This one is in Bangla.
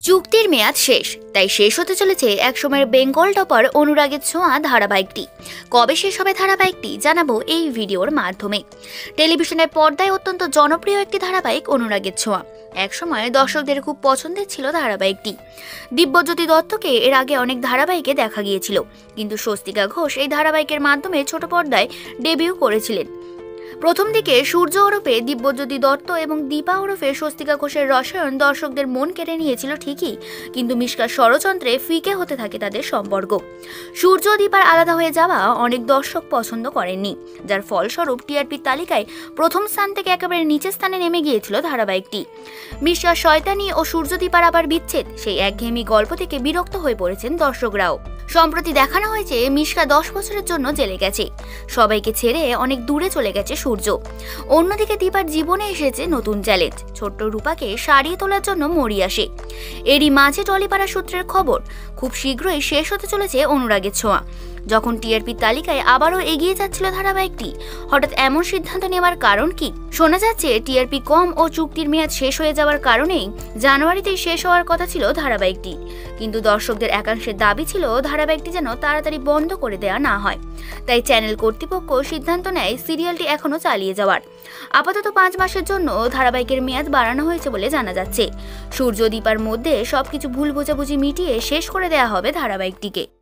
চুক্তির মেয়াদ শেষ, তাই শেষ হতে চলেছে একসময়ের বেঙ্গল টপার অনুরাগের ছোঁয়া ধারাবাহিকটি। কবে শেষ হবে ধারাবাহিকটি জানাবো এই ভিডিওর মাধ্যমে। টেলিভিশনের পর্দায় অত্যন্ত জনপ্রিয় একটি ধারাবাহিক অনুরাগের ছোঁয়া। একসময় দর্শকদের খুব পছন্দের ছিল ধারাবাহিকটি। দিব্যজ্যোতি দত্তকে এর আগে অনেক ধারাবাহিকে দেখা গিয়েছিল, কিন্তু স্বস্তিকা ঘোষ এই ধারাবাহিকের মাধ্যমে ছোট পর্দায় ডেবিউ করেছিলেন। প্রথম দিকে সূর্য ওরফে দিব্যজ্যোতি দত্ত এবং দীপা ওরফে স্বস্তিকা ঘোষের রসায়ন দর্শকদের মন কেড়ে নিয়েছিল ঠিকই, কিন্তু মিশকার ষড়যন্ত্রে ফিকে হতে থাকে তাদের সম্পর্ক। সূর্য ও দীপার আলাদা হয়ে যাওয়া অনেক দর্শক পছন্দ করেননি, যার ফলস্বরূপ টিআরপির তালিকায় প্রথম স্থান থেকে একেবারে নিচের স্থানে নেমে গিয়েছিল ধারাবাহিকটি। মিশকার শয়তানি ও সূর্য দীপার আবার বিচ্ছেদ, সেই একঘেয়েমি গল্প থেকে বিরক্ত হয়ে পড়েছেন দর্শকরাও। সম্প্রতি দেখানো হয়েছে মিশকা 10 বছরের জন্য জেলে গেছে, সবাইকে ছেড়ে অনেক দূরে চলে গেছে সূর্য। অন্যদিকে দীপার জীবনে এসেছে নতুন চ্যালেঞ্জ, ছোট্ট রূপাকে সারিয়ে তোলার জন্য মরি আসে। এরই মাঝে টলিপাড়া সূত্রের খবর, খুব শীঘ্রই শেষ হতে চলেছে অনুরাগের ছোঁয়া। যখন টিআরপির তালিকায় আবারও এগিয়ে যাচ্ছিল ধারাবাহিকটি, হঠাৎ এমন সিদ্ধান্ত নেওয়ার কারণ কি? শোনা যাচ্ছে টিআরপি কম ও চুক্তির মেয়াদ শেষ হয়ে যাওয়ার কারণেই জানুয়ারিতেই শেষ হওয়ার কথা ছিল ধারাবাহিকটি, কিন্তু দর্শকদের একাংশের দাবি ছিল ধারাবাহিকটি যেন তাড়াতাড়ি বন্ধ করে দেওয়া না হয়। তাই চ্যানেল কর্তৃপক্ষ সিদ্ধান্ত নেয় সিরিয়ালটি এখনও চালিয়ে যাওয়ার। আপাতত 5 মাসের জন্য ধারাবাহিকের মেয়াদ বাড়ানো হয়েছে বলে জানা যাচ্ছে। সূর্য দীপার মধ্যে সবকিছু ভুল বোঝাবুঝি মিটিয়ে শেষ করে দেওয়া হবে ধারাবাহিকটিকে।